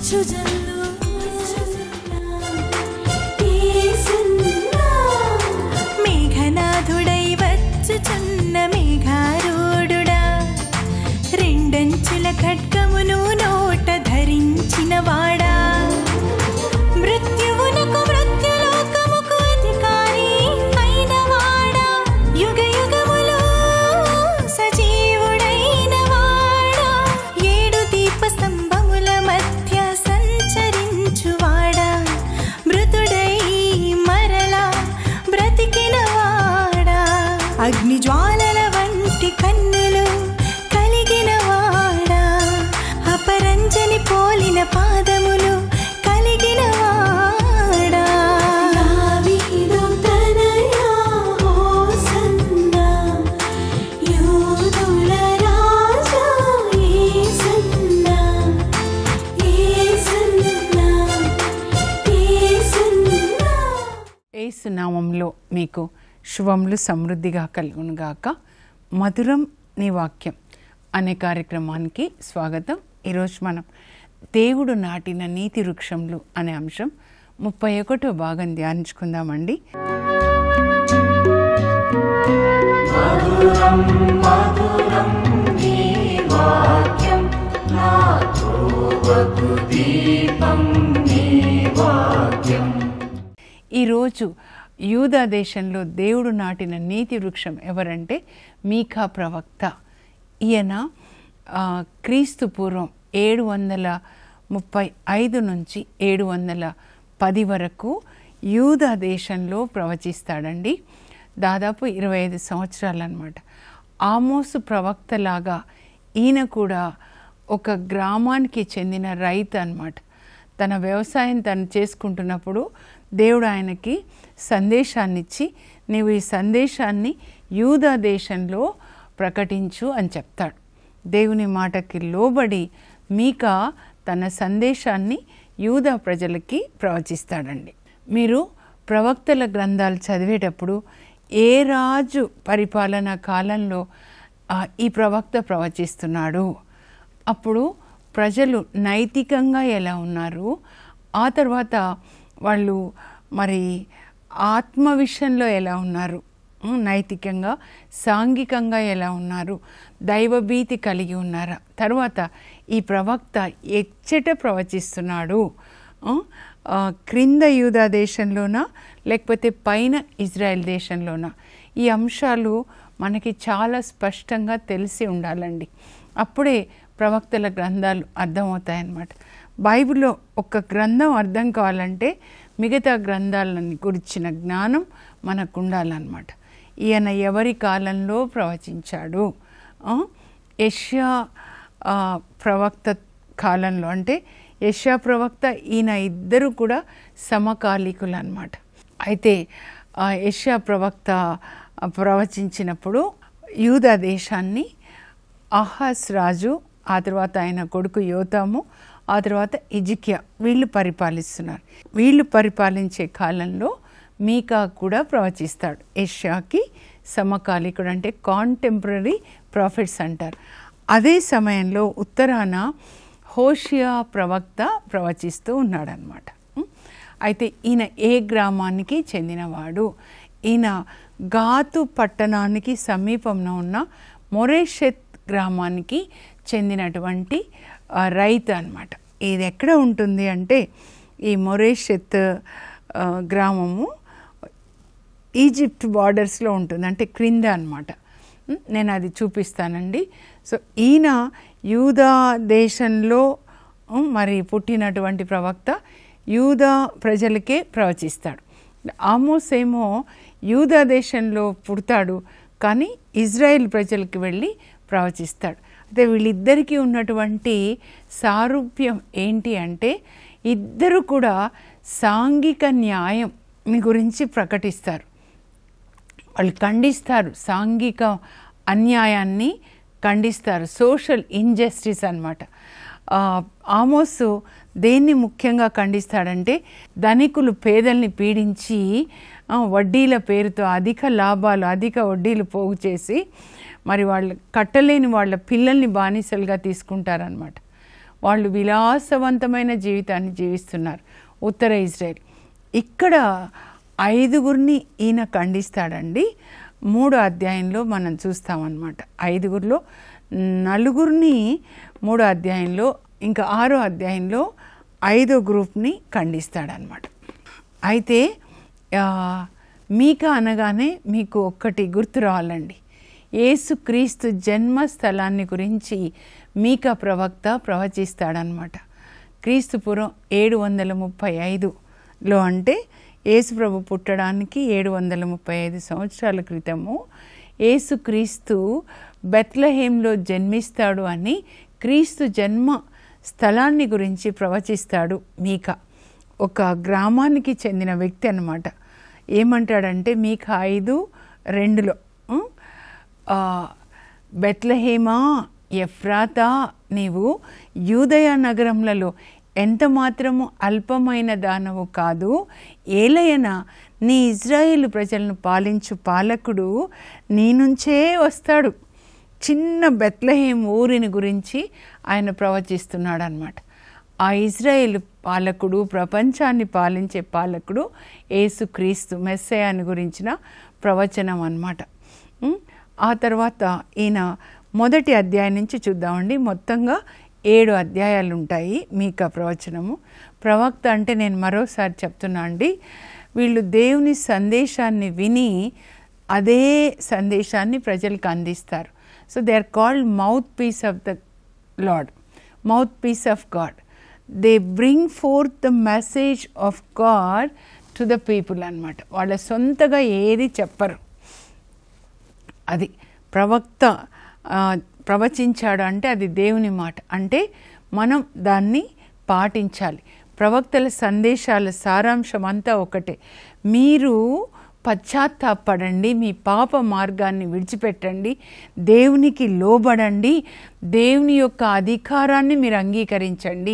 మేఘనాథుడై వచ్చుచున్న మేఘారూఢుడా, రెండంచుల ఖడ్గమును నోట ధరించిన వాడా, మృత్యువునకు మృత్యులోకముకు అధికారి అయిన వాడా, యుగ యుగములో సజీవుడైన వాడా, ఏడు దీప స్తంభముల మధ్య సంచరించువాడా, మృతుడై మరలా బ్రతికిన వాడా, అగ్ని జ్వాలల వంటి కన్నులు కలిగిన వాడా, అపరంజని పోలిన పాదములు కలిగిన వాడా, దావీదు తనయా హోసన్నా, యూదుల రాజా యేసన్నా, యేసన్నా, యేసన్నా. యేసు నామంలో మీకు శుభములు సమృద్ధిగా కలుగునుగాక. మధురం నీ వాక్యం అనే కార్యక్రమానికి స్వాగతం. ఈరోజు మనం దేవుడు నాటిన నీతి వృక్షములు అనే అంశం 31వ భాగం ధ్యానించుకుందామండి. ఈరోజు యూదా దేశంలో దేవుడు నాటిన నీతి వృక్షం ఎవరంటే మీకా ప్రవక్త. ఈయన క్రీస్తు పూర్వం 735 నుంచి 710 వరకు యూదా దేశంలో ప్రవచిస్తాడండి. దాదాపు 25 సంవత్సరాలు అన్నమాట. ఆమోసు ప్రవక్తలాగా ఈయన కూడా ఒక గ్రామానికి చెందిన రైతు అన్నమాట. తన వ్యవసాయం తను చేసుకుంటున్నప్పుడు దేవుడు ఆయనకి సందేశాన్ని ఇచ్చి, నీవు ఈ సందేశాన్ని యూదా దేశంలో ప్రకటించు అని చెప్తాడు. దేవుని మాటకి లోబడి మీకా తన సందేశాన్ని యూదా ప్రజలకి ప్రవచిస్తాడండి. మీరు ప్రవక్తల గ్రంథాలు చదివేటప్పుడు ఏ రాజు పరిపాలన కాలంలో ఈ ప్రవక్త ప్రవచిస్తున్నాడు, అప్పుడు ప్రజలు నైతికంగా ఎలా ఉన్నారు, ఆ తర్వాత వాళ్ళు మరి ఆత్మ విషయంలో ఎలా ఉన్నారు, నైతికంగా సాంఘికంగా ఎలా ఉన్నారు, దైవభీతి కలిగి ఉన్నారా, తర్వాత ఈ ప్రవక్త ఎచ్చట ప్రవచిస్తున్నాడు, క్రింద యూదా దేశంలోనా లేకపోతే పైన ఇజ్రాయెల్ దేశంలోనా, ఈ అంశాలు మనకి చాలా స్పష్టంగా తెలిసి ఉండాలండి. అప్పుడే ప్రవక్తల గ్రంథాలు అర్థమవుతాయన్నమాట. బైబిల్లో ఒక గ్రంథం అర్థం కావాలంటే మిగతా గ్రంథాలని గురించిన జ్ఞానం మనకు ఉండాలన్నమాట. ఈయన ఎవరి కాలంలో ప్రవచించాడు, యెషయా ప్రవక్త కాలంలో, అంటే యెషయా ప్రవక్త ఈయన ఇద్దరు కూడా సమకాలీకులు అన్నమాట. అయితే యెషయా ప్రవక్త ప్రవచించినప్పుడు యూదా దేశాన్ని ఆహాజ్ రాజు, ఆ తర్వాత ఆయన కొడుకు యోతాము, ఆ తర్వాత హిజ్కియా వీళ్ళు పరిపాలిస్తున్నారు. వీళ్ళు పరిపాలించే కాలంలో మీకా కూడా ప్రవచిస్తాడు. యెషయాకి సమకాలీకుడు, అంటే కాంటెంపరీ ప్రాఫిట్స్ అంటారు. అదే సమయంలో ఉత్తరాన హోషియా ప్రవక్త ప్రవచిస్తూ ఉన్నాడనమాట. అయితే ఈయన ఏ గ్రామానికి చెందినవాడు, ఈయన గాతు పట్టణానికి సమీపంలో ఉన్న మొరేషెత్ గ్రామానికి చెందినటువంటి రైతు అన్నమాట. ఇది ఎక్కడ ఉంటుంది అంటే ఈ మొరేషెత్ గ్రామము ఈజిప్ట్ బార్డర్స్లో ఉంటుంది, అంటే క్రింద అన్నమాట. నేను అది చూపిస్తానండి. సో ఈయన యూదా దేశంలో మరి పుట్టినటువంటి ప్రవక్త యూదా ప్రజలకే ప్రవచిస్తాడు. ఆమోస్ ఏమో యూదా దేశంలో పుడతాడు, కానీ ఇజ్రాయెల్ ప్రజలకు వెళ్ళి ప్రవచిస్తాడు. అయితే వీళ్ళిద్దరికీ ఉన్నటువంటి సారూప్యం ఏంటి అంటే ఇద్దరు కూడా సాంఘిక న్యాయం గురించి ప్రకటిస్తారు. వాళ్ళు ఖండిస్తారు, సాంఘిక అన్యాయాన్ని ఖండిస్తారు, సోషల్ ఇన్జస్టిస్ అన్నమాట. ఆమోసు దేన్ని ముఖ్యంగా ఖండిస్తాడంటే ధనికులు పేదల్ని పీడించి వడ్డీల పేరుతో అధిక లాభాలు, అధిక వడ్డీలు పోగు చేసి మరి వాళ్ళు కట్టలేని వాళ్ళ పిల్లల్ని బానిసలుగా తీసుకుంటారనమాట. వాళ్ళు విలాసవంతమైన జీవితాన్ని జీవిస్తున్నారు ఉత్తర ఇజ్రాయెల్. ఇక్కడ 5గురిని ఈయన ఖండిస్తాడండి. 3వ అధ్యాయంలో మనం చూస్తామన్నమాట. 5గురిలో 4గురిని 3వ అధ్యాయంలో, ఇంకా 6వ అధ్యాయంలో 5వ గ్రూప్ని ఖండిస్తాడనమాట. అయితే మీకా అనగానే మీకు ఒక్కటి గుర్తు రావాలండి. యేసుక్రీస్తు జన్మస్థలాన్ని గురించి మీకా ప్రవక్త ప్రవచిస్తాడనమాట. క్రీస్తుపురం 735లో అంటే యేసుప్రభు పుట్టడానికి 735 సంవత్సరాల క్రితము యేసుక్రీస్తు బెత్లెహేంలో జన్మిస్తాడు అని క్రీస్తు జన్మ స్థలాన్ని గురించి ప్రవచిస్తాడు మీకా. ఒక గ్రామానికి చెందిన వ్యక్తి అన్నమాట. ఏమంటాడంటే మీకా 5:2లో బెత్లెహేమా ఎఫ్రాతా, నీవు యూదయ నగరములలో ఎంత మాత్రము అల్పమైన దానవు కాదు, ఏలయన నీ ఇజ్రాయేలు ప్రజలను పాలించు పాలకుడు నీ నుంచే వస్తాడు. చిన్న బెత్లెహేం ఊరిని గురించి ఆయన ప్రవచిస్తున్నాడు అన్నమాట. ఆ ఇజ్రాయేల్ పాలకుడు, ప్రపంచాన్ని పాలించే పాలకుడు యేసుక్రీస్తు మెస్సయాని గురించిన ప్రవచనం అన్నమాట. ఆ తర్వాత ఈయన 1వ అధ్యాయం నుంచి చూద్దామండి. మొత్తంగా 7 అధ్యాయాలు ఉంటాయి మీకా ప్రవచనము. ప్రవక్త అంటే నేను మరోసారి చెప్తున్నా అండి, వీళ్ళు దేవుని సందేశాన్ని విని అదే సందేశాన్ని ప్రజలకు అందిస్తారు. So they are called mouth piece of the Lord, mouth piece of God. They bring forth the message of God to the people అన్నమాట. వాళ్ళ సొంతగా ఏది చెప్పరు. అది ప్రవక్త ప్రవచించాడు అంటే అది దేవుని మాట, అంటే మనం దాన్ని పాటించాలి. ప్రవక్తల సందేశాల సారాంశం అంతా ఒకటే. మీరు పశ్చాత్తాపడండి, మీ పాప మార్గాన్ని విడిచిపెట్టండి, దేవునికి లోబడండి, దేవుని యొక్క అధికారాన్ని మీరు అంగీకరించండి.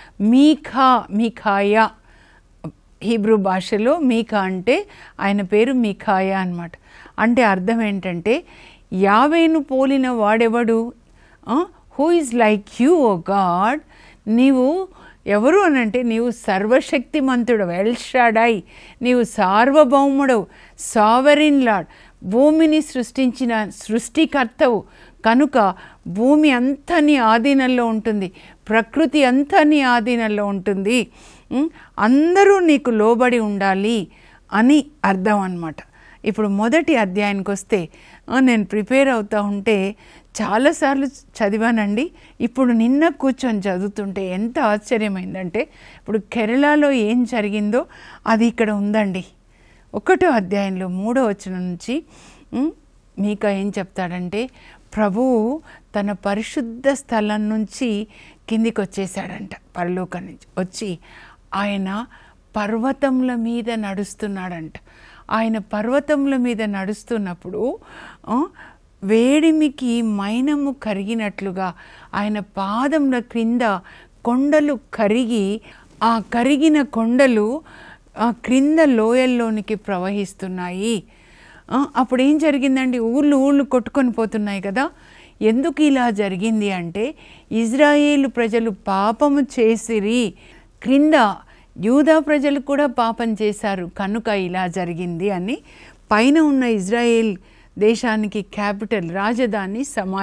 మీకాయా హీబ్రూ భాషలో మీకా అంటే ఆయన పేరు మీకాయా అన్నమాట. అంటే అర్థం ఏంటంటే యావేను పోలిన వాడెవడు, who is like you O God. నీవు ఎవరు అనంటే నీవు సర్వశక్తిమంతుడు, ఎల్షాడాయ్, నీవు సార్వభౌముడవు, సావరిన్ లార్డ్, భూమిని సృష్టించిన సృష్టికర్తవు కనుక భూమి అంతా నీ ఆధీనంలో ఉంటుంది, ప్రకృతి అంతా నీ ఆధీనంలో ఉంటుంది, అందరూ నీకు లోబడి ఉండాలి అని అర్థం అన్నమాట. ఇప్పుడు 1వ అధ్యాయానికి వస్తే నేను ప్రిపేర్ అవుతూ ఉంటే చాలాసార్లు చదివానండి. ఇప్పుడు నిన్న కూర్చొని చదువుతుంటే ఎంత ఆశ్చర్యమైందంటే, ఇప్పుడు కేరళలో ఏం జరిగిందో అది ఇక్కడ ఉందండి. 1వ అధ్యాయంలో 3వ వచనం నుంచి మీకా ఏం చెప్తాడంటే, ప్రభువు తన పరిశుద్ధ స్థలం నుంచి కిందికి వచ్చేసాడంట, పరలోకం నుంచి వచ్చి ఆయన పర్వతముల మీద నడుస్తున్నాడంట. ఆయన పర్వతముల మీద నడుస్తున్నప్పుడు వేడిమికి మైనము కరిగినట్లుగా ఆయన పాదముల క్రింద కొండలు కరిగి, ఆ కరిగిన కొండలు క్రింద లోయల్లోనికి ప్రవహిస్తున్నాయి. అప్పుడు ఏం జరిగిందండి, ఊళ్ళు కొట్టుకొని పోతున్నాయి కదా. ఎందుకు ఇలా జరిగింది అంటే ఇజ్రాయేలు ప్రజలు పాపము చేసిరి, క్రింద యూదా ప్రజలు కూడా పాపం చేశారు కనుక ఇలా జరిగింది అని. పైన ఉన్న ఇజ్రాయేల్ దేశానికి క్యాపిటల్ రాజధాని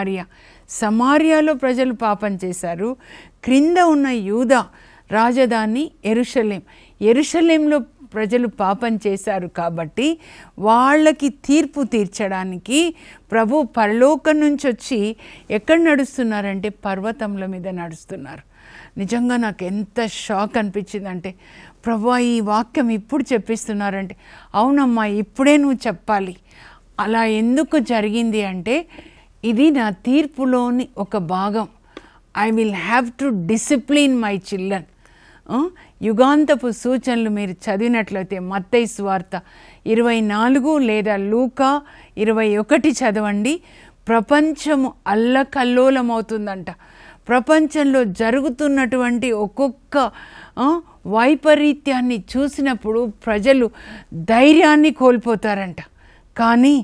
సమరియలో ప్రజలు పాపం చేశారు. క్రింద ఉన్న యూదా రాజధాని యెరూషలేంలో ప్రజలు పాపం చేశారు కాబట్టి వాళ్ళకి తీర్పు తీర్చడానికి ప్రభు పరలోకం నుంచి వచ్చి ఎక్కడ నడుస్తున్నారంటే పర్వతముల మీద నడుస్తున్నారు. నిజంగా నాకు ఎంత షాక్ అనిపించిందంటే, ప్రభువా ఈ వాక్యం ఇప్పుడు చెప్పిస్తున్నారంటే, అవునమ్మా ఇప్పుడే నువ్వు చెప్పాలి. అలా ఎందుకు జరిగింది అంటే ఇది నా తీర్పులోని ఒక భాగం. I will have to discipline my children. యుగాంతపు సూచనలు మీరు చదివినట్లయితే మత్తయి సువార్త 24 లేదా లూకా 21 చదవండి. ప్రపంచము అల్లకల్లోలమవుతుందంట. ప్రపంచంలో జరుగుతున్నటువంటి ఒక్కొక్క వైపరీత్యాన్ని చూసినప్పుడు ప్రజలు ధైర్యాన్ని కోల్పోతారంట. కానీ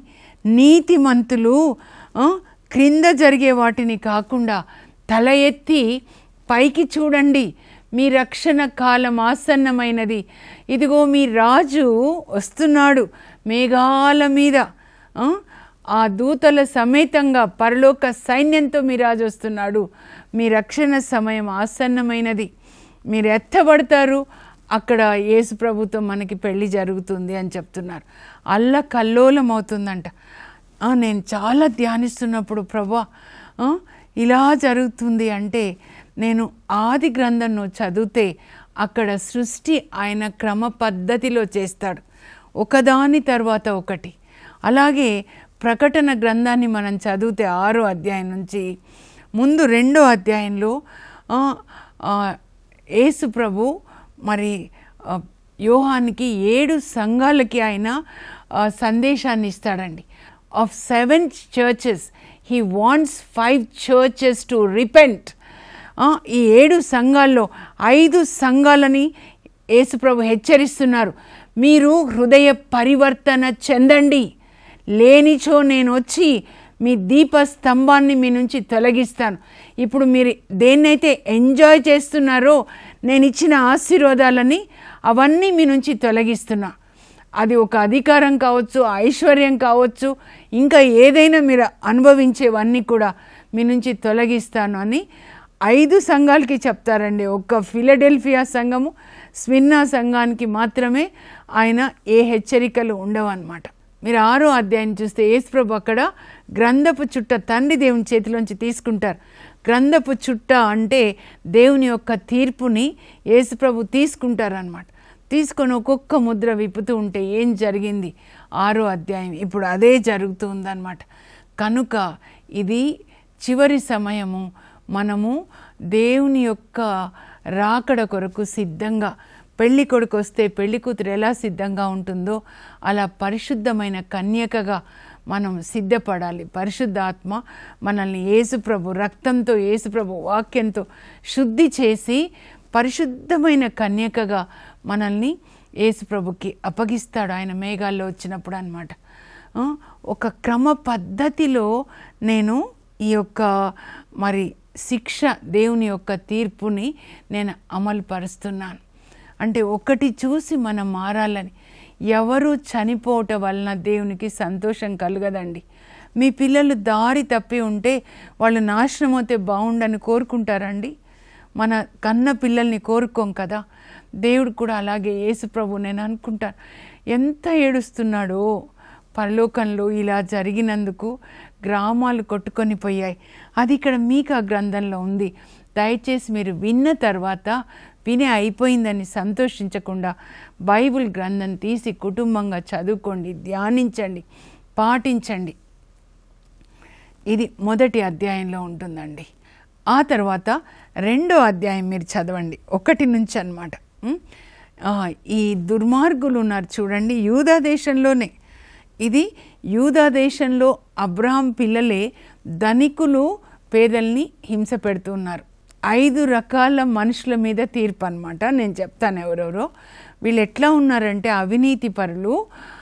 నీతిమంతులు క్రింద జరిగే వాటిని కాకుండా తల ఎత్తి పైకి చూడండి, మీ రక్షణ కాలం ఆసన్నమైనది. ఇదిగో మీ రాజు వస్తున్నాడు మేఘాల మీద, ఆ దూతల సమేతంగా పరలోక సైన్యంతో మీ రాజు వస్తున్నాడు. మీ రక్షణ సమయం ఆసన్నమైనది, మీరు ఎత్తబడతారు, అక్కడ యేసు ప్రభుతో మనకి పెళ్లి జరుగుతుంది అని చెప్తున్నారు. అల్లకల్లోలం అవుతుందంట. నేను చాలా ధ్యానిస్తున్నప్పుడు ప్రభా ఇలా జరుగుతుంది అంటే, నేను ఆది గ్రంథంను చదివితే అక్కడ సృష్టి ఆయన క్రమ పద్ధతిలో చేస్తాడు, ఒకదాని తర్వాత ఒకటి. అలాగే ప్రకటన గ్రంథాన్ని మనం చదివితే 6వ అధ్యాయం నుంచి ముందు 2వ అధ్యాయంలో యేసు ప్రభు మరి యోహానికి 7 సంఘాలకి ఆయన సందేశాన్ని ఇస్తాడండి. Of 7 churches he wants 5 churches to repent. ఈ 7 సంఘాల్లో 5 సంఘాలని యేసుప్రభు హెచ్చరిస్తున్నారు, మీరు హృదయ పరివర్తన చెందండి, లేనిచో నేను వచ్చి మీ దీపస్తంభాన్ని మీ నుంచి తొలగిస్తాను. ఇప్పుడు మీరు దేన్నైతే ఎంజాయ్ చేస్తున్నారో, నేను ఇచ్చిన ఆశీర్వాదాలని అవన్నీ మీ నుంచి తొలగిస్తున్నా. అది ఒక అధికారం కావచ్చు, ఐశ్వర్యం కావచ్చు, ఇంకా ఏదైనా మీరు అనుభవించేవన్నీ కూడా మీ నుంచి తొలగిస్తాను అని 5 సంఘాలకి చెప్తారండి. ఒక్క ఫిలడెల్ఫియా సంఘము, స్మిర్నా సంఘానికి మాత్రమే ఆయన ఏ హెచ్చరికలు ఉండవన్నమాట. మీరు 6వ అధ్యాయం చూస్తే యేసుప్రభు అక్కడ గ్రంథపు చుట్ట తండ్రి దేవుని చేతిలోంచి తీసుకుంటారు. గ్రంథపు చుట్ట అంటే దేవుని యొక్క తీర్పుని యేసుప్రభు తీసుకుంటారనమాట. తీసుకొని ఒక్కొక్క ముద్ర విప్పుతూ ఉంటే ఏం జరిగింది 6వ అధ్యాయం ఇప్పుడు అదే జరుగుతుందన్నమాట. కనుక ఇది చివరి సమయము, మనము దేవుని యొక్క రాకడ కొరకు సిద్ధంగా, పెళ్లి కొడుకు వస్తే పెళ్లి కూతురు ఎలా సిద్ధంగా ఉంటుందో అలా పరిశుద్ధమైన కన్యకగా మనం సిద్ధపడాలి. పరిశుద్ధాత్మ మనల్ని యేసుప్రభు రక్తంతో, యేసుప్రభు వాక్యంతో శుద్ధి చేసి పరిశుద్ధమైన కన్యకగా మనల్ని యేసుప్రభుకి అప్పగిస్తాడు ఆయన మేఘాల్లో వచ్చినప్పుడు అన్నమాట. ఒక క్రమ పద్ధతిలో నేను ఈ యొక్క మరి శిక్ష, దేవుని యొక్క తీర్పుని నేను అమలు పరుస్తున్నాను. అంటే ఒకటి చూసి మనం మారాలని. ఎవరు చనిపోవటం వలన దేవునికి సంతోషం కలగదండి. మీ పిల్లలు దారి తప్పి ఉంటే వాళ్ళు నాశనం అవుతే బాగుండని కోరుకుంటారండి. మన కన్న పిల్లల్ని కోరుకోం కదా. దేవుడు కూడా అలాగే యేసుప్రభు నేను అనుకుంటాను ఎంత ఏడుస్తున్నాడో పరలోకంలో ఇలా జరిగినందుకు. గ్రామాలు కొట్టుకొని పోయాయి. అది ఇక్కడ మీకు ఆ గ్రంథంలో ఉంది. దయచేసి మీరు విన్న తర్వాత వినే అయిపోయిందని సంతోషించకుండా బైబిల్ గ్రంథం తీసి కుటుంబంగా చదువుకోండి, ధ్యానించండి, పాటించండి. ఇది మొదటి అధ్యాయంలో ఉంటుందండి. ఆ తర్వాత 2వ అధ్యాయం మీరు చదవండి 1 నుంచి అన్నమాట. ఈ దుర్మార్గులు ఉన్నారు చూడండి, యూదా దేశంలోనే. ఇది యూదా దేశంలో అబ్రహాం పిల్లలే ధనికులు పేదల్ని హింస పెడుతున్నారు. 5 రకాల మనుషుల మీద తీర్పు అన్నమాట. నేను చెప్తాను ఎవరెవరో. వీళ్ళు ఎట్లా ఉన్నారంటే అవినీతి పరులు.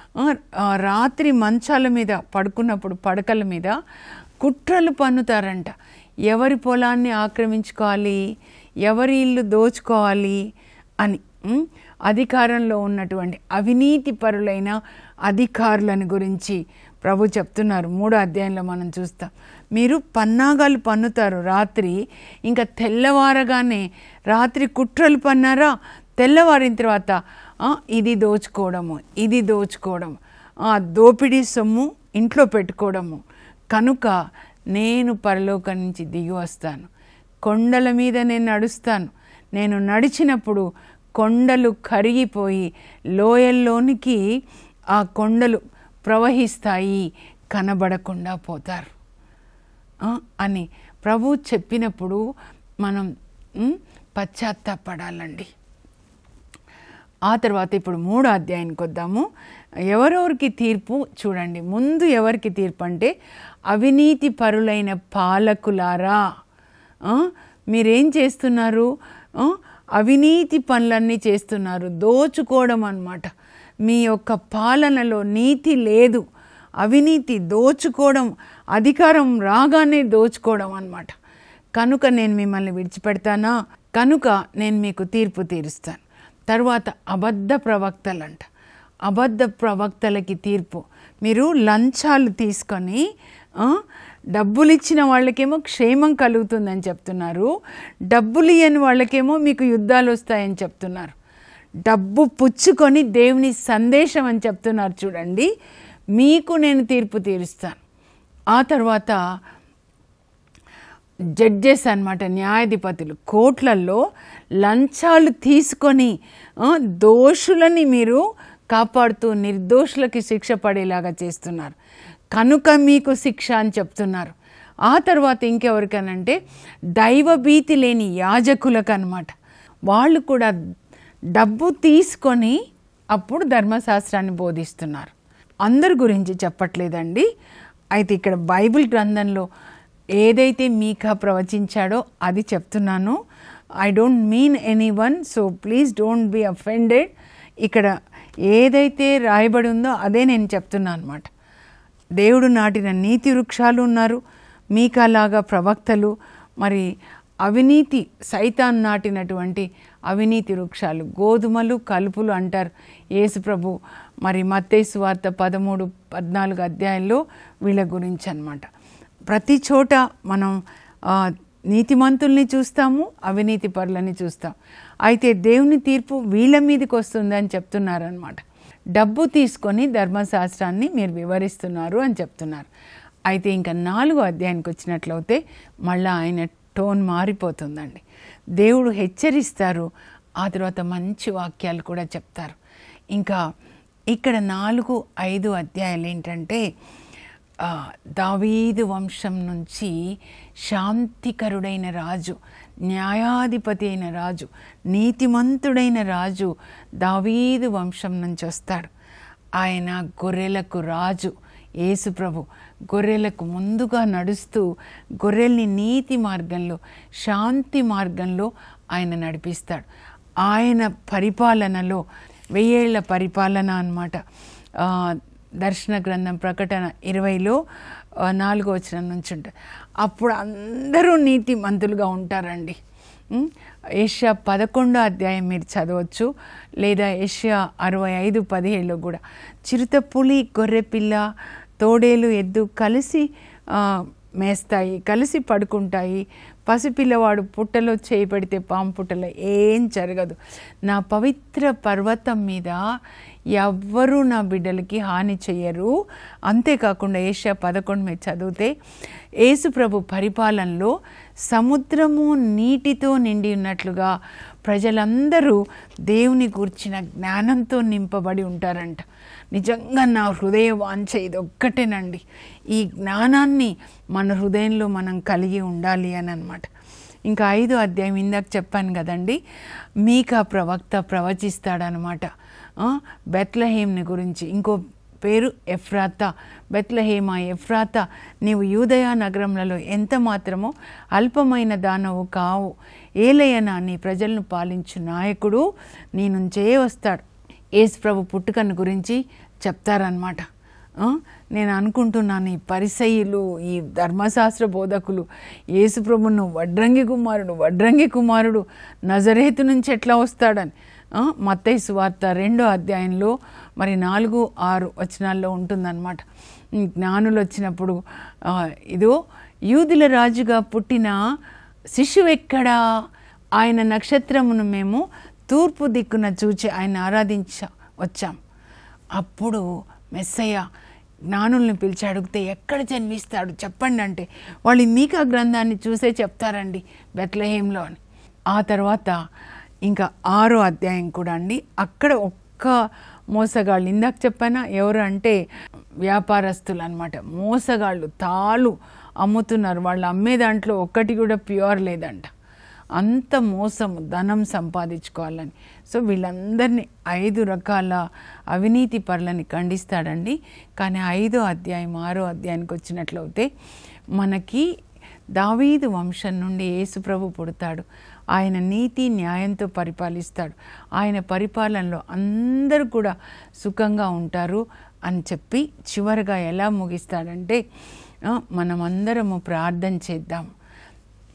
రాత్రి మంచాల మీద పడుకున్నప్పుడు పడకల మీద కుట్రలు పన్నుతారంట. ఎవరి పొలాన్ని ఆక్రమించుకోవాలి, ఎవరి ఇల్లు దోచుకోవాలి అని. అధికారంలో ఉన్నటువంటి అవినీతి పరులైన అధికారులను గురించి ప్రభు చెప్తున్నారు. 3వ అధ్యాయంలో మనం చూస్తాం. మీరు పన్నాగాలు పన్నుతారు రాత్రి, ఇంకా తెల్లవారగానే రాత్రి కుట్రలు పన్నారా, తెల్లవారిన తర్వాత ఇది దోచుకోవడము, ఇది దోచుకోవడము, దోపిడీ సొమ్ము ఇంట్లో పెట్టుకోవడము. కనుక నేను పరలోకం నుంచి దిగి వస్తాను, కొండల మీద నేను నడుస్తాను. నేను నడిచినప్పుడు కొండలు కరిగిపోయి లోయల్లోనికి ఆ కొండలు ప్రవహిస్తాయి, కనబడకుండా పోతారు అని ప్రభు చెప్పినప్పుడు మనం పశ్చాత్తాపడాలండి. ఆ తర్వాత ఇప్పుడు 3వ అధ్యాయానికి వద్దాము. ఎవరెవరికి తీర్పు చూడండి. ముందు ఎవరికి తీర్పు అంటే అవినీతి పరులైన పాలకులారా, మీరేం చేస్తున్నారు? అవినీతి పనులన్నీ చేస్తున్నారు, దోచుకోవడం అన్నమాట. మీ యొక్క పాలనలో నీతి లేదు, అవినీతి, దోచుకోవడం, అధికారం రాగానే దోచుకోవడం అన్నమాట. కనుక నేను మిమ్మల్ని విడిచిపెడతానా, కనుక నేను మీకు తీర్పు తీరుస్తాను. తర్వాత అబద్ధ ప్రవక్తలంట, అబద్ధ ప్రవక్తలకి తీర్పు. మీరు లంచాలు తీసుకొని డబ్బులు ఇచ్చిన వాళ్ళకేమో క్షేమం కలుగుతుందని చెప్తున్నారు, డబ్బులు ఇవ్వని వాళ్ళకేమో మీకు యుద్ధాలు వస్తాయని చెప్తున్నారు. డబ్బు పుచ్చుకొని దేవుని సందేశం అని చెప్తున్నారు. చూడండి, మీకు నేను తీర్పు తీరుస్తాను. ఆ తర్వాత జడ్జెస్ అన్నమాట, న్యాయాధిపతులు కోర్టులలో లంచాలు తీసుకొని దోషులని మీరు కాపాడుతూ నిర్దోషులకి శిక్ష పడేలాగా చేస్తున్నారు, కనుక మీకు శిక్ష అని చెప్తున్నారు. ఆ తర్వాత ఇంకెవరికనంటే దైవభీతి లేని యాజకులకు అన్నమాట, వాళ్ళు కూడా డబ్బు తీసుకొని అప్పుడు ధర్మశాస్త్రాన్ని బోధిస్తున్నారు. అందరి గురించి చెప్పట్లేదండి. అయితే ఇక్కడ బైబిల్ గ్రంథంలో ఏదైతే మీకా ప్రవచించాడో అది చెప్తున్నాను. I don't mean anyone, so please don't be offended. ఇక్కడ ఏదైతే రాయబడి ఉందో అదే నేను చెప్తున్నాను అన్నమాట. దేవుడు నాటిన నీతి వృక్షాలు ఉన్నారు, మీకాలాగా ప్రవక్తలు, మరి అవినీతి సైతాన్ నాటినటువంటి అవినీతి వృక్షాలు, గోధుమలు కలుపులు అంటారు యేసుప్రభు. మరి మత్తయి సువార్త 13-14 అధ్యాయంలో వీళ్ళ గురించి అన్నమాట. ప్రతి చోట మనం నీతిమంతుల్ని చూస్తాము, అవినీతి పరులని చూస్తాం. అయితే దేవుని తీర్పు వీళ్ళ మీదకి వస్తుందని చెప్తున్నారనమాట. డబ్బు తీసుకొని ధర్మశాస్త్రాన్ని మీరు వివరిస్తున్నారు అని చెప్తున్నారు. అయితే ఇంకా 4వ అధ్యాయానికి వచ్చినట్లయితే మళ్ళీ ఆయన టోన్ మారిపోతుందండి. దేవుడు హెచ్చరిస్తారు, ఆ తర్వాత మంచి వాక్యాలు కూడా చెప్తారు. ఇంకా ఇక్కడ 4-5 అధ్యాయాలు ఏంటంటే దావీదు వంశం నుంచి శాంతికరుడైన రాజు, న్యాయాధిపతి అయిన రాజు, నీతిమంతుడైన రాజు దావీదు వంశం నుంచి వస్తాడు. ఆయన గొర్రెలకు రాజు యేసుప్రభు. గొర్రెలకు ముందుగా నడుస్తూ గొర్రెల్ని నీతి మార్గంలో, శాంతి మార్గంలో ఆయన నడిపిస్తాడు. ఆయన పరిపాలనలో 1000 ఏళ్ల పరిపాలన అన్నమాట. దర్శన గ్రంథం ప్రకటన 20లో 4వ వచనం నుంచి ఉంటుంది. అప్పుడు అందరూ నీతిమంతులుగా ఉంటారండి. యెషయా 11వ అధ్యాయం మీరు చదవచ్చు, లేదా యెషయా 65:17లో కూడా చిరుత పులి, గొర్రెపిల్ల, తోడేలు, ఎద్దు కలిసి మేస్తాయి, కలిసి పడుకుంటాయి. పసిపిల్లవాడు పుట్టలో చేయి పెడితే పాము పుట్టలో ఏం జరగదు. నా పవిత్ర పర్వతం మీద ఎవ్వరూ నా బిడ్డలకి హాని చెయ్యరు. అంతేకాకుండా యెషయా 11 మీరు చదివితే యేసుప్రభు పరిపాలనలో సముద్రము నీటితో నిండి ఉన్నట్లుగా ప్రజలందరూ దేవుని గూర్చిన జ్ఞానంతో నింపబడి ఉంటారంట. నిజంగా నా హృదయ వాంఛ ఇది ఒక్కటేనండి, ఈ జ్ఞానాన్ని మన హృదయంలో మనం కలిగి ఉండాలి అని అన్నమాట. ఇంకా 5వ అధ్యాయం ఇందాక చెప్పాను కదండి, మీకా ప్రవక్త ప్రవచిస్తాడనమాట బెత్లెహేంని గురించి. ఇంకో పేరు ఎఫ్రాతా. బెత్లెహేమా, ఎఫ్రాతా, నీవు యూదయా నగరములలో ఎంత మాత్రమో అల్పమైన దానవు కావు. ఏలయనా నీ ప్రజలను పాలించు నాయకుడు నీ నుంచే వస్తాడు. యేసుప్రభు పుట్టుకను గురించి చెప్తారనమాట. నేను అనుకుంటున్నాను, ఈ పరిసయ్యులు, ఈ ధర్మశాస్త్ర బోధకులు యేసుప్రభును వడ్రంగి కుమారుడు నజరేతు నుంచి ఎట్లా వస్తాడని. మత్తయి సువార్త 2వ అధ్యాయంలో మరి 4-6 వచనాల్లో ఉంటుందన్నమాట. జ్ఞానులు వచ్చినప్పుడు ఇదో యూదుల రాజుగా పుట్టిన శిశువు ఎక్కడా, ఆయన నక్షత్రమును మేము తూర్పు దిక్కున చూచి ఆయన వచ్చాం. అప్పుడు మెస్సయ్య జ్ఞానుల్ని పిలిచి అడిగితే ఎక్కడ జన్మిస్తాడు చెప్పండి అంటే వాళ్ళు మీకా గ్రంథాన్ని చూసే చెప్తారండి, బెత్లెహేంలో అని. ఆ తర్వాత ఇంకా 6వ అధ్యాయం కూడా అండి, అక్కడ ఒక్క మోసగాళ్ళు, ఇందాక చెప్పానా ఎవరు అంటే వ్యాపారస్తులు అనమాట. మోసగాళ్ళు తాళ్ళు అమ్ముతున్నారు, వాళ్ళు అమ్మే దాంట్లో ఒక్కటి కూడా ప్యూర్ లేదంట. అంత మోసము, ధనం సంపాదించుకోవాలని. సో వీళ్ళందరినీ 5 రకాల అవినీతి పరులని ఖండిస్తాడండి. కానీ 5వ అధ్యాయం 6వ అధ్యాయానికి వచ్చినట్లయితే మనకి దావీదు వంశం నుండి యేసుప్రభు పుడతాడు. ఆయన నీతి న్యాయంతో పరిపాలిస్తాడు. ఆయన పరిపాలనలో అందరూ కూడా సుఖంగా ఉంటారు అని చెప్పి చివరిగా ఎలా ముగిస్తాడంటే మనమందరము ప్రార్థన చేద్దాం.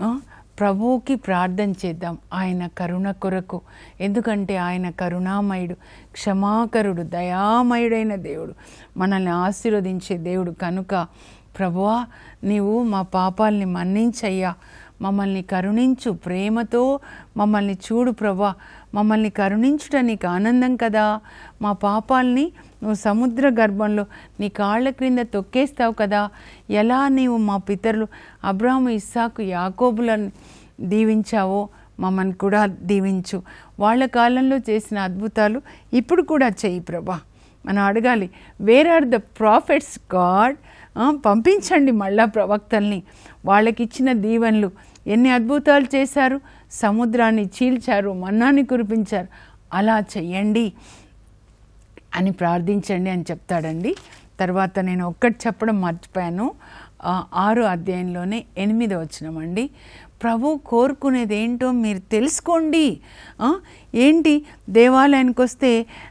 ప్రభువుకి ప్రార్థన చేద్దాం ఆయన కరుణ కొరకు. ఎందుకంటే ఆయన కరుణామయుడు, క్షమాకరుడు, దయామయుడైన దేవుడు, మనల్ని ఆశీర్వదించే దేవుడు. కనుక ప్రభువా నీవు మా పాపాలని మన్నించయ్యా, మమ్మల్ని కరుణించు, ప్రేమతో మమ్మల్ని చూడు ప్రభువా, మమ్మల్ని కరుణించుట నీకు ఆనందం కదా. మా పాపాలని నువ్వు సముద్ర గర్భంలో నీ కాళ్ళ క్రింద తొక్కేస్తావు కదా. ఎలా నీవు మా పితరులు అబ్రాహాము, ఇస్సాకు, యాకోబులను దీవించావో మమ్మల్ని కూడా దీవించు. వాళ్ళ కాలంలో చేసిన అద్భుతాలు ఇప్పుడు కూడా చెయ్యి ప్రభా. మనం అడగాలి, where are the prophets God? పంపించండి మళ్ళా ప్రవక్తల్ని. వాళ్ళకిచ్చిన దీవెనలు ఎన్ని అద్భుతాలు చేశారు, సముద్రాన్ని చీల్చారు, మన్నాన్ని కురిపించారు, అలా చెయ్యండి అని ప్రార్థించండి అని చెప్తాడండి. తర్వాత నేను ఒక్కటి చెప్పడం మర్చిపోయాను. 6వ అధ్యాయంలోనే 8వ వచనమండి. ప్రభు కోరుకునేది ఏంటో మీరు తెలుసుకోండి. ఏంటి, దేవాలయానికి వస్తే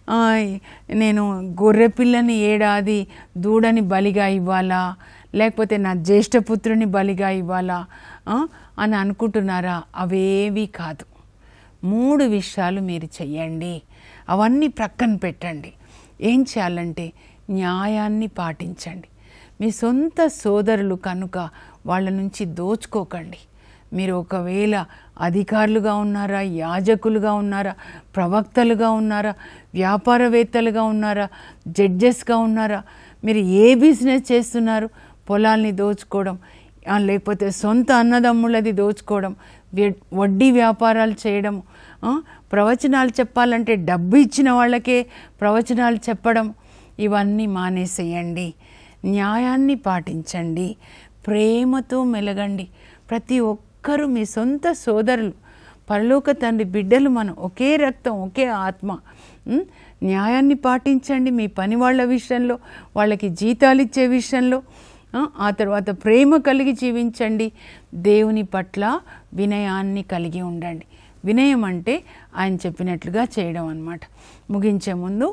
నేను గొర్రెపిల్లని ఏడాది దూడని బలిగా ఇవ్వాలా, లేకపోతే నా జ్యేష్ఠపుత్రుని బలిగా ఇవ్వాలా అని అనుకుంటున్నారా? అవేవి కాదు. 3 విషయాలు మీరు చెయ్యండి. అవన్నీ ప్రక్కన పెట్టండి. ఏం చేయాలంటే న్యాయాన్ని పాటించండి. మీ సొంత సోదరులు కనుక వాళ్ళ నుంచి దోచుకోకండి. మీరు ఒకవేళ అధికారులుగా ఉన్నారా, యాజకులుగా ఉన్నారా, ప్రవక్తలుగా ఉన్నారా, వ్యాపారవేత్తలుగా ఉన్నారా, జడ్జెస్గా ఉన్నారా, మీరు ఏ బిజినెస్ చేస్తున్నారు, పొలాల్ని దోచుకోవడం, లేకపోతే సొంత అన్నదమ్ముళ్ళది దోచుకోవడం, వడ్డీ వ్యాపారాలు చేయడం, ప్రవచనాలు చెప్పాలంటే డబ్బు ఇచ్చిన వాళ్ళకే ప్రవచనాలు చెప్పడం, ఇవన్నీ మానేసేయండి. న్యాయాన్ని పాటించండి, ప్రేమతో మెలగండి. ప్రతి ఒక్కరూ మీ సొంత సోదరులు, పరలోక తండ్రి బిడ్డలు, మనం ఒకే రక్తం, ఒకే ఆత్మ. న్యాయాన్ని పాటించండి మీ పని వాళ్ళ విషయంలో, వాళ్ళకి జీతాలు ఇచ్చే విషయంలో. ఆ తర్వాత ప్రేమ కలిగి జీవించండి. దేవుని పట్ల వినయాన్ని కలిగి ఉండండి. వినయం అంటే ఆయన చెప్పినట్లుగా చేయడం అన్నమాట. ముగించే ముందు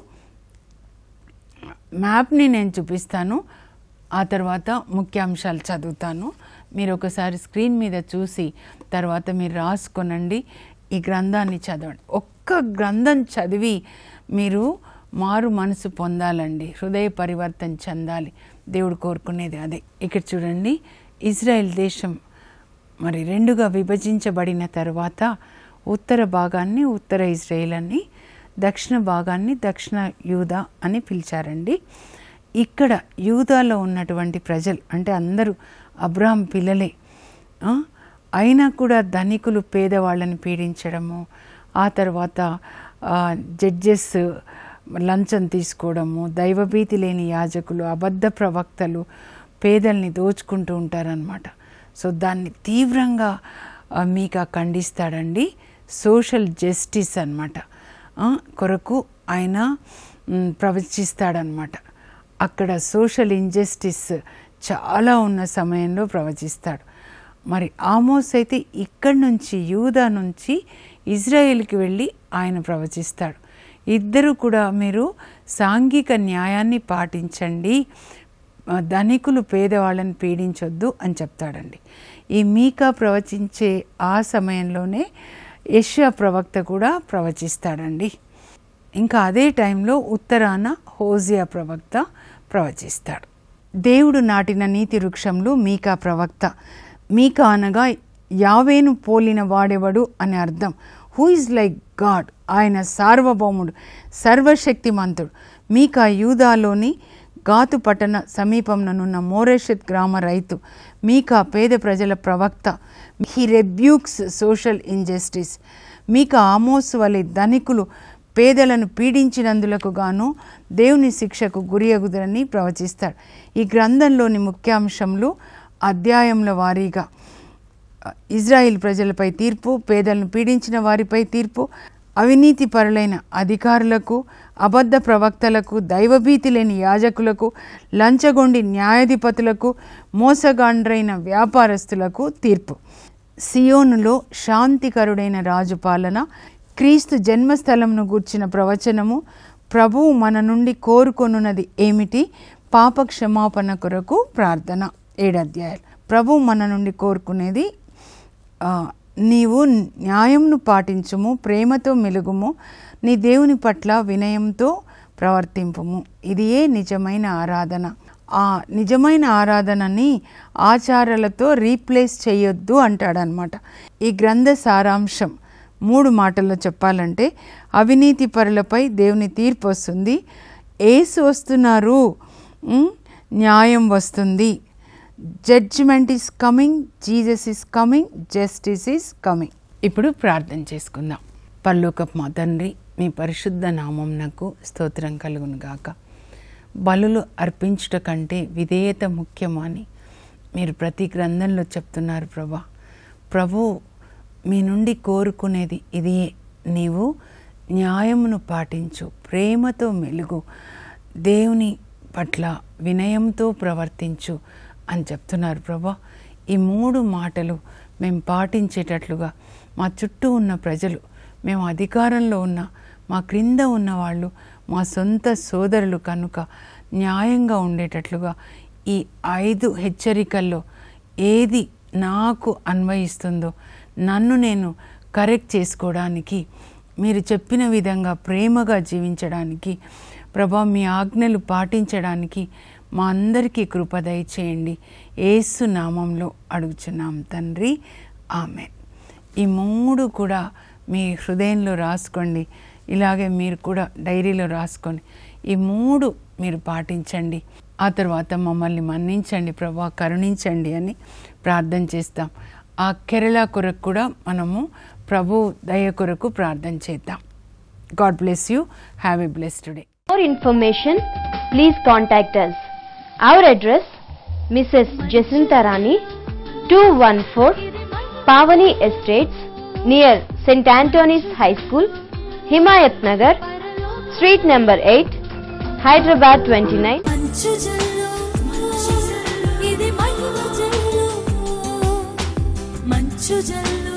మ్యాప్ని నేను చూపిస్తాను, ఆ తర్వాత ముఖ్యాంశాలు చదువుతాను. మీరు ఒకసారి స్క్రీన్ మీద చూసి తర్వాత మీరు రాసుకొనండి. ఈ గ్రంథాన్ని చదవండి. ఒక్క గ్రంథం చదివి మీరు మారు మనసు పొందాలండి, హృదయ పరివర్తన చెందాలి. దేవుడు కోరుకునేది అదే. ఇక్కడ చూడండి, ఇజ్రాయెల్ దేశం మరి 2గా విభజించబడిన తర్వాత ఉత్తర భాగాన్ని ఉత్తర ఇజ్రాయెల్ అని, దక్షిణ భాగాన్ని దక్షిణ యూదా అని పిలిచారండి. ఇక్కడ యూదాలో ఉన్నటువంటి ప్రజలు అంటే అందరూ అబ్రాహాం పిల్లలే. అయినా కూడా ధనికులు పేదవాళ్ళని పీడించడము, ఆ తర్వాత జడ్జెస్ లంచం తీసుకోవడము, దైవభీతి లేని యాజకులు, అబద్ధ ప్రవక్తలు పేదల్ని దోచుకుంటూ ఉంటారనమాట. సో దాన్ని తీవ్రంగా మీకా ఖండిస్తాడండి. సోషల్ జస్టిస్ అన్నమాట కొరకు ఆయన ప్రవచిస్తాడనమాట. అక్కడ సోషల్ ఇంజస్టిస్ చాలా ఉన్న సమయంలో ప్రవచిస్తాడు. మరి ఆమోస్ అయితే ఇక్కడి నుంచి యూదా నుంచి ఇజ్రాయేల్కి వెళ్ళి ఆయన ప్రవచిస్తాడు. ఇద్దరు కూడా మీరు సాంఘిక న్యాయాన్ని పాటించండి, ధనికులు పేదవాళ్ళని పీడించొద్దు అని చెప్తాడండి. ఈ మీకా ప్రవచించే ఆ సమయంలోనే యెషయా ప్రవక్త కూడా ప్రవచిస్తాడండి. ఇంకా అదే టైంలో ఉత్తరాన హోజియా ప్రవక్త ప్రవచిస్తాడు. దేవుడు నాటిన నీతి వృక్షంలో మీకా ప్రవక్త. మీకా అనగా యావేను పోలిన వాడెవడు అని అర్థం. హూ ఇస్ లైక్ గాడ్, ఆయన సార్వభౌముడు, సర్వశక్తిమంతుడు. మీకా యూదాలోని గాతు పట్టణ సమీపంలోనున్న మోరెషెత్ గ్రామ రైతు. మీకా పేద ప్రజల ప్రవక్త. He rebukes social injustice. Micah Amos వలె ధనికులు పేదలను పీడించినందులకు గాను దేవుని శిక్షకు గురియగుదరని ప్రవచిస్తాడు. ఈ గ్రంథంలోని ముఖ్యాంశంలో అధ్యాయంల వారీగా ఇజ్రాయిల్ ప్రజలపై తీర్పు, పేదలను పీడించిన వారిపై తీర్పు, అవినీతి పరులైన అధికారులకు, అబద్ధ ప్రవక్తలకు, దైవభీతి లేని యాజకులకు, లంచగొండి న్యాయాధిపతులకు, మోసగాండ్రైన వ్యాపారస్తులకు తీర్పు. సియోనులో శాంతికరుడైన రాజు పాలన, క్రీస్తు జన్మస్థలంను గూర్చిన ప్రవచనము. ప్రభువు మన నుండి కోరుకొనున్నది ఏమిటి? పాప క్షమాపణ కొరకు ప్రార్థన. 7 అధ్యాయాలు. ప్రభువు మన నుండి కోరుకునేది నీవు న్యాయంను పాటించుము, ప్రేమతో మెలుగుము, నీ దేవుని పట్ల వినయంతో ప్రవర్తింపుము. ఇదియే నిజమైన ఆరాధన. ఆ నిజమైన ఆరాధనని ఆచారాలతో రీప్లేస్ చేయొద్దు అంటాడనమాట. ఈ గ్రంథ సారాంశం 3 మాటల్లో చెప్పాలంటే, అవినీతి పరులపై దేవుని తీర్పు వస్తుంది, యేసు వస్తున్నారు, న్యాయం వస్తుంది, judgement is coming, Jesus is coming, justice is coming. ఇప్పుడు ప్రార్థన చేసుకుందాం. పరలోకపు మా తండ్రి, మీ పరిశుద్ధ నామమునకు స్తోత్రం కలుగును గాక. బలులు అర్పించుట కంటే విధేయత ముఖ్యమని మీరు ప్రతి గ్రంథంలో చెప్తున్నారు ప్రభా. ప్రభు మీ నుండి కోరుకునేది ఇదియే, నీవు న్యాయమును పాటించు, ప్రేమతో మెలుగు, దేవుని పట్ల వినయంతో ప్రవర్తించు అని చెప్తున్నారు ప్రభా. ఈ 3 మాటలు మేము పాటించేటట్లుగా మా చుట్టూ ఉన్న ప్రజలు, మేము అధికారంలో ఉన్న మా క్రింద ఉన్నవాళ్ళు, మా సొంత సోదరులు కనుక న్యాయంగా ఉండేటట్లుగా ఈ 5 హెచ్చరికల్లో ఏది నాకు అన్వయిస్తుందో నన్ను నేను కరెక్ట్ చేసుకోవడానికి, మీరు చెప్పిన విధంగా ప్రేమగా జీవించడానికి ప్రభా, మీ ఆజ్ఞలు పాటించడానికి మా అందరికీ కృప దయచేయండి. యేసు నామంలో అడుగుచున్నాం తండ్రి, ఆమేన్. ఈ 3 కూడా మీ హృదయంలో రాసుకోండి. ఇలాగే మీరు కూడా డైరీలో రాసుకొని ఈ 3 మీరు పాటించండి. ఆ తర్వాత మమ్మల్ని మన్నించండి ప్రభా, కరుణించండి అని ప్రార్థన చేస్తాం. ఆ కేరళ కొరకు కూడా మనము ప్రభు దయ కొరకు ప్రార్థన చేద్దాం. God bless you. Have a blessed day. For information, please contact us. Our address, Mrs. Jacinta Rani, 214 Pavani Estates, near St. Anthony's High School, Himayat Nagar, Street number 8, Hyderabad 29. మంచు జల్లు, ఇది మహిమ జల్లు, మంచు జల్లు.